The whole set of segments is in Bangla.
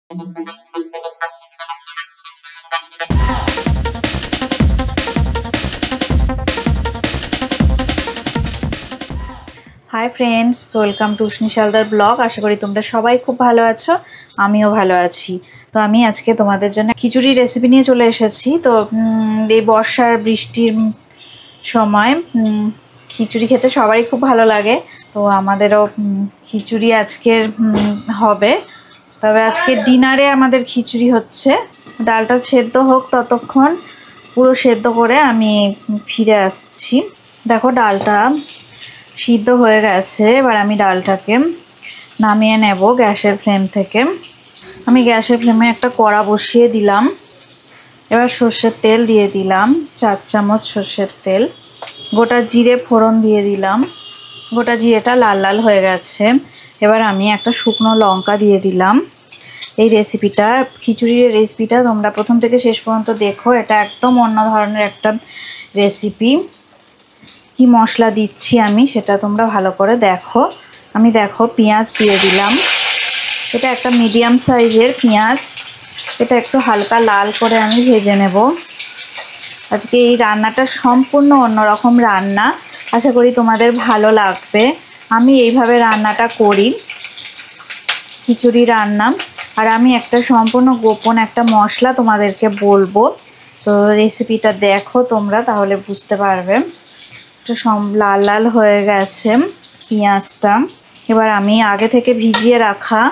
हाय फ्रेंड्स, वेलकम टू उष्णी शालदार ब्लग। आशा करी তোমরা সবাই খুব ভালো আছো, আমিও ভালো আছি। তো আমি আজকে তোমাদের জন্য খিচুড়ি রেসিপি নিয়ে চলে এসেছি। তো এই বর্ষার বৃষ্টির সময় খিচুড়ি খেতে সবারই খুব ভালো লাগে। তো আমাদেরও খিচুড়ি আজকের হবে। তবে আজকে ডিনারে আমাদের খিচুড়ি হচ্ছে। ডালটা সেদ্ধ হোক, ততক্ষণ পুরো সেদ্ধ করে আমি ফিরে আসছি। দেখো ডালটা সিদ্ধ হয়ে গেছে। এবার আমি ডালটাকে নামিয়ে নেব গ্যাসের ফ্লেম থেকে। আমি গ্যাসের ফ্লেমে একটা কড়া বসিয়ে দিলাম। এবার সর্ষের তেল দিয়ে দিলাম, 4 চামচ সর্ষের তেল। গোটা জিরে ফোড়ন দিয়ে দিলাম। গোটা জিরেটা লাল লাল হয়ে গেছে। এবার আমি একটা শুকনো লঙ্কা দিয়ে দিলাম। এই রেসিপিটা, খিচুড়ির রেসিপিটা তোমরা প্রথম থেকে শেষ পর্যন্ত দেখো। এটা একদম অন্য ধরনের একটা রেসিপি। কি মশলা দিচ্ছি আমি সেটা তোমরা ভালো করে দেখো। আমি দেখো পেঁয়াজ দিয়ে দিলাম। এটা একটা মিডিয়াম সাইজের পেঁয়াজ। এটা একটু হালকা লাল করে আমি ভেজে নেব। আজকে এই রান্নাটা সম্পূর্ণ অন্যরকম রান্না, আশা করি তোমাদের ভালো লাগবে। আমি এইভাবে রান্নাটা করি, খিচুড়ি রান্না। আর আমি একটা সম্পূর্ণ গোপন একটা মশলা তোমাদেরকে বলবো। তো রেসিপিটা দেখো তোমরা, তাহলে বুঝতে পারবে। একটু লাল লাল হয়ে গেছে পেঁয়াজটা। এবার আমি আগে থেকে ভিজিয়ে রাখা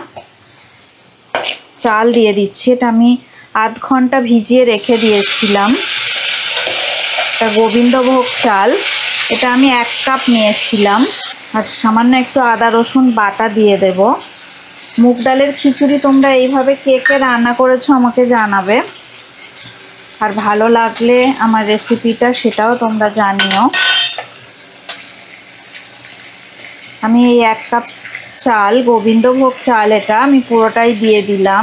চাল দিয়ে দিচ্ছি। এটা আমি আধ ঘন্টা ভিজিয়ে রেখে দিয়েছিলাম। এটা গোবিন্দভোগ চাল। এটা আমি 1 কাপ নিয়েছিলাম। আর সামান্য একটু আদা রসুন বাটা দিয়ে দেব। মুগ ডালের খিচুড়ি তোমরা এইভাবে কে কে রান্না করেছো আমাকে জানাবে। আর ভালো লাগলে আমার রেসিপিটা সেটাও তোমরা জানিও। আমি এই 1 কাপ চাল, গোবিন্দভোগ চাল, এটা আমি পুরোটাই দিয়ে দিলাম।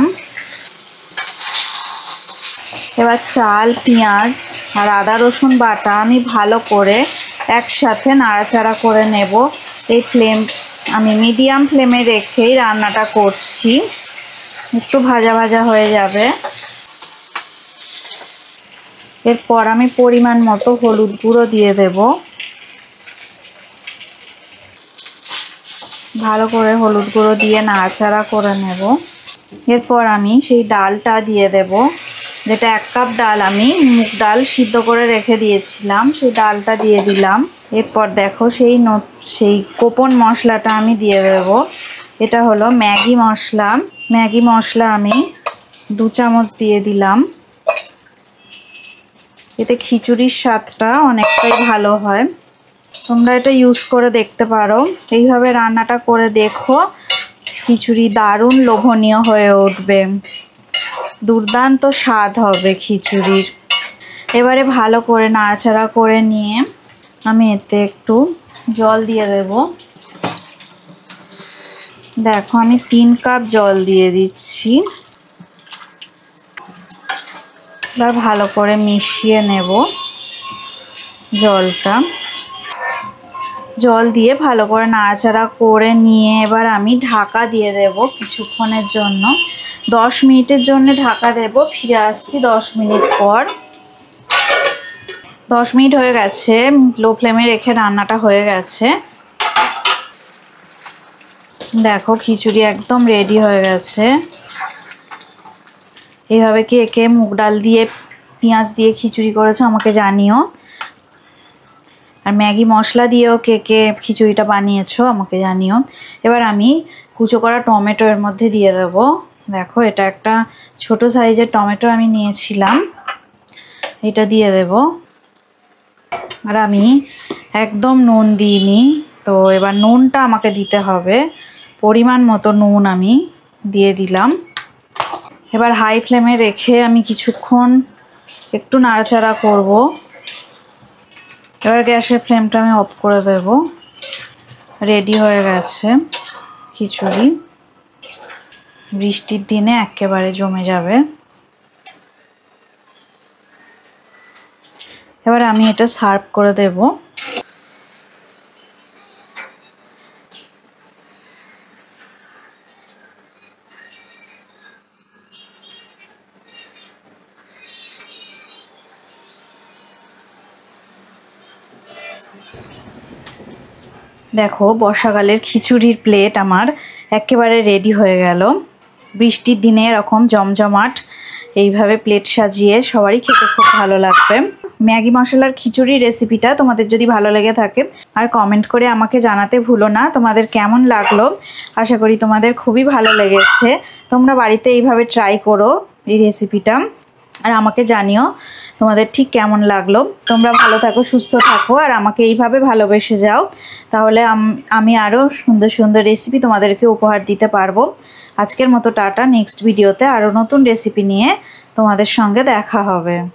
এবার চাল, পেঁয়াজ আর আদা রসুন বাটা আমি ভালো করে একসাথে নাড়াচাড়া করে নেব। এই ফ্লেম আমি মিডিয়াম ফ্লেমে রেখেই রান্নাটা করছি। একটু ভাজা ভাজা হয়ে যাবে। এরপর আমি পরিমাণ মতো হলুদ গুঁড়ো দিয়ে দেব। ভালো করে হলুদ গুঁড়ো দিয়ে নাড়াচাড়া করে নেব। এরপর আমি সেই ডালটা দিয়ে দেব, যেটা 1 কাপ ডাল আমি মুগ ডাল সিদ্ধ করে রেখে দিয়েছিলাম, সেই ডালটা দিয়ে দিলাম। এরপর দেখো সেই গোপন মশলাটা আমি দিয়ে দেব। এটা হলো ম্যাগি মশলা। ম্যাগি মশলা আমি 2 চামচ দিয়ে দিলাম। এতে খিচুড়ির স্বাদটা অনেকটাই ভালো হয়। তোমরা এটা ইউজ করে দেখতে পারো। এইভাবে রান্নাটা করে দেখো, খিচুড়ি দারুণ লোভনীয় হয়ে উঠবে। দুর্দান্ত স্বাদ হবে খিচুড়ির। এবারে ভালো করে নাড়াচাড়া করে নিয়ে আমি এতে একটু জল দিয়ে দেব। দেখো আমি 3 কাপ জল দিয়ে দিচ্ছি। এবার ভালো করে মিশিয়ে নেব জলটা। জল দিয়ে ভালো করে নাড়াচাড়া করে নিয়ে এবার আমি ঢাকা দিয়ে দেব কিছুক্ষণের জন্য। 10 মিনিটের জন্য ঢাকা দেব। ফিরে আসছি 10 মিনিট পর। 10 মিনিট হয়ে গেছে। লো ফ্লেমে রেখে রান্নাটা হয়ে গেছে। দেখো খিচুড়ি একদম রেডি হয়ে গেছে। এইভাবে কে কে মুগ ডাল দিয়ে পেঁয়াজ দিয়ে খিচুড়ি করেছো আমাকে জানিও। আর ম্যাগি মশলা দিয়েও কে কে খিচুড়িটা বানিয়েছো আমাকে জানিও। এবার আমি কুচো করা টমেটো এর মধ্যে দিয়ে দেবো। দেখো এটা একটা ছোট সাইজের টমেটো আমি নিয়েছিলাম, এটা দিয়ে দেব। আর আমি একদম নুন দিইনি, তো এবার নুনটা আমাকে দিতে হবে। পরিমাণ মতো নুন আমি দিয়ে দিলাম। এবার হাই ফ্লেমে রেখে আমি কিছুক্ষণ একটু নাড়াচাড়া করব। এবার গ্যাসের ফ্লেমটা আমি অফ করে দেব। রেডি হয়ে গেছে খিচুড়ি। বৃষ্টির দিনে একেবারে জমে যাবে। এবার আমি এটা সার্ভ করে দেব। দেখো বর্ষাকালের খিচুড়ির প্লেট আমার একেবারে রেডি হয়ে গেল। বৃষ্টির দিনে এরকম জমজমাট এইভাবে প্লেট সাজিয়ে সবারই খেতে খুব ভালো লাগবে। ম্যাগি মশলার খিচুড়ি রেসিপিটা তোমাদের যদি ভালো লেগে থাকে আর কমেন্ট করে আমাকে জানাতে ভুলো না তোমাদের কেমন লাগলো। আশা করি তোমাদের খুবই ভালো লেগেছে। তোমরা বাড়িতে এইভাবে ট্রাই করো এই রেসিপিটা, আর আমাকে জানিও তোমাদের ঠিক কেমন লাগলো। তোমরা ভালো থাকো, সুস্থ থাকো, আর আমাকে এইভাবে ভালোবেসে যাও, তাহলে আমি আরও সুন্দর সুন্দর রেসিপি তোমাদেরকে উপহার দিতে পারবো। আজকের মতো টাটা। নেক্সট ভিডিওতে আরও নতুন রেসিপি নিয়ে তোমাদের সঙ্গে দেখা হবে।